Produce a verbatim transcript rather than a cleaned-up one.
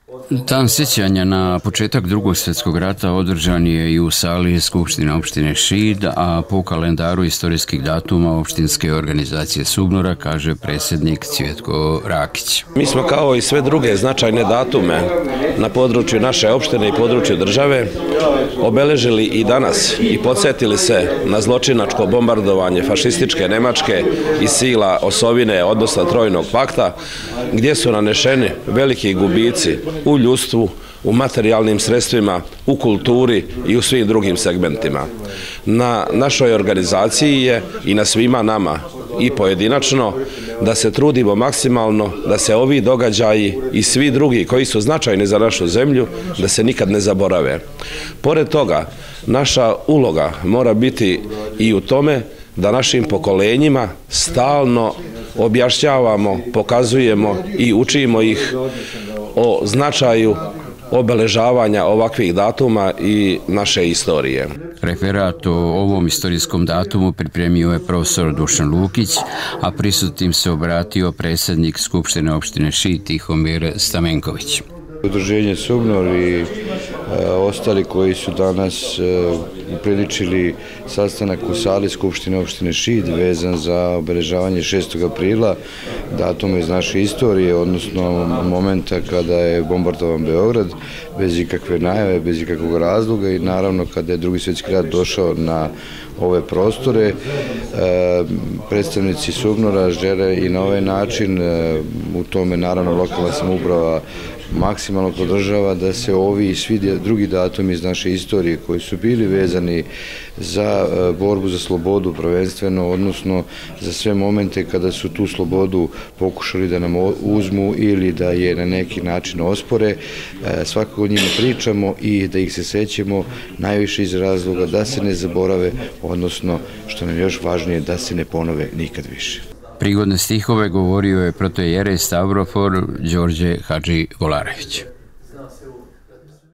Dan sjećanja na početak Drugog svjetskog rata održan je i u sali Skupštine opštine Šid, a po kalendaru istorijskih datuma opštinske organizacije Subnora, kaže predsjednik Cvjetko Rakić. Mi smo kao i sve druge značajne datume na području naše opštine i području države obeležili i danas i podsjetili se na zločinačko bombardovanje fašističke Nemačke i sila osovine, odnosno Trojnog pakta, gdje su nanešeni veliki gubici u ljudstvu, u materijalnim sredstvima, u kulturi i u svim drugim segmentima. Na našoj organizaciji je i na svima nama i pojedinačno da se trudimo maksimalno da se ovi događaji i svi drugi koji su značajni za našu zemlju da se nikad ne zaborave. Pored toga, naša uloga mora biti i u tome da našim pokolenjima stalno objašnjavamo, pokazujemo i učimo ih o značaju obeležavanja ovakvih datuma i naše istorije. Referat o ovom istorijskom datumu pripremio je profesor Dušan Lukić, a prisutnim se obratio predsjednik Skupštine opštine Šid Tihomir Stamenković. Udruženje Subnor i e, ostali koji su danas e, upriličili sastanak u sali Skupštine opštine Šid vezan za obeležavanje šestog aprila, datuma iz naše istorije, odnosno momenta kada je bombardovan Beograd, bez ikakve najave, bez ikakvog razloga i naravno kada je Drugi svjetski rat došao na ove prostore. E, predstavnici Subnora žele i na ovaj način, e, u tome naravno lokalna samouprava maksimalno podržava da se ovi i svi drugi datumi iz naše istorije koji su bili vezani za borbu za slobodu prvenstveno, odnosno za sve momente kada su tu slobodu pokušali da nam uzmu ili da je na neki način ospore, svakako o njima pričamo i da ih se sećemo najviše iz razloga da se ne zaborave, odnosno što nam je još važnije da se ne ponove nikad više. Prigodne stihove govorio je protoijerej Stavrofor Đorđe Hadži Volarević.